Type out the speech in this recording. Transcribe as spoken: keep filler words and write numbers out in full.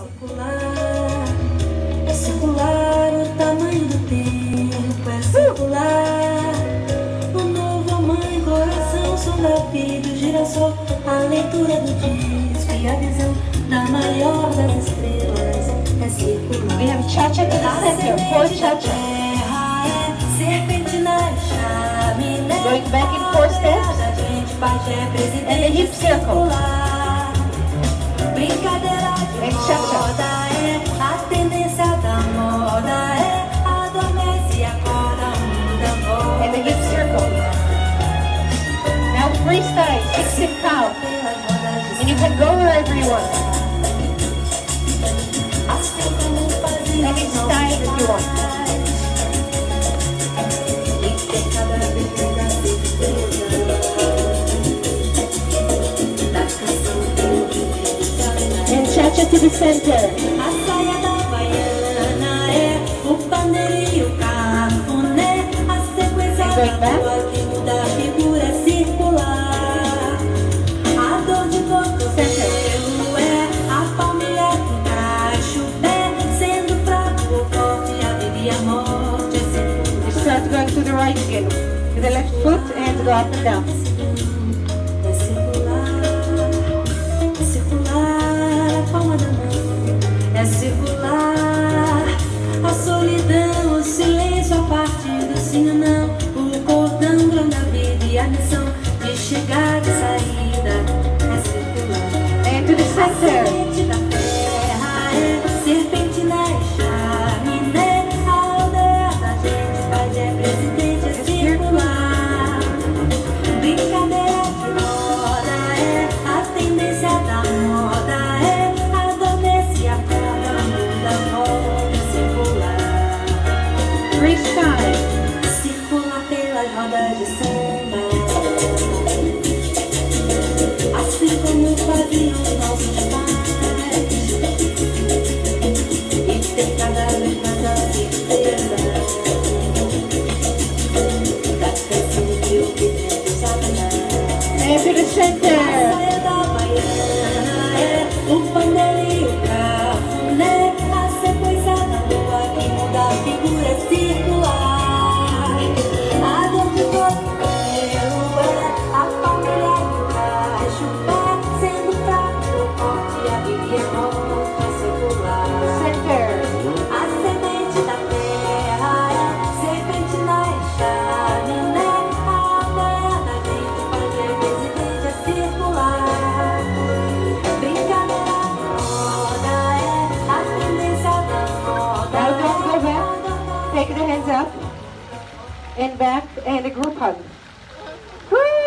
É circular, o tamanho do tempo é circular. O novo mãe, coração, som da vida, o girassol, a leitura do disco e a visão da maior das estrelas é circular. We have cha-cha to the center, four cha-cha. É serpentina e chaminé. Going back in four steps. And the hip circle. Brincadeira de moda é a tendência da moda é adormece e acorda muda. And the hip circle. Now freestyle, six hip count. And you can go wherever you want. Any style that you want. And cha-cha to the center. A saia da baiana é o pandeiro e o cafuné. A sequência da rua que muda a figura é circular. A dor de cotovelo é a palmilha que encaixa o pé. Sendo fraco ou forte, a vida e a morte é circular. You start going to the right again. To the left foot and go up and down. É circular, a solidão, o silêncio, a parte do sim ou não, o cordão grão da vida e a missão de chegada e saída é circular. And to the A center. semente da terra é serpentina e chaminé, a aldeia da gente, pai é presidente, é circular. Brincadeira de moda é a tendência da moda é adormece e acorda muda volta circular. Freestyle. Circula pelas rodas de samba, assim como faziam os nossos pais, e ter cada vez mais a certeza da canção que o vento saberá. And to the center. A saia da baiana é o pandeiro e o cafuné. A sequência da lua que muda a figura é circular. A dor de cotovelo é a palmilha que encaixa o pé. Sendo fraco ou forte, a vida e a morte é circular. Center. A semente da terra é serpentina e chaminé. A aldeia da gente, fazer presidente é circular. Brincadeira de moda é a tendência da moda. Now don't go back. Take the hands up and back and a group hug. Woo!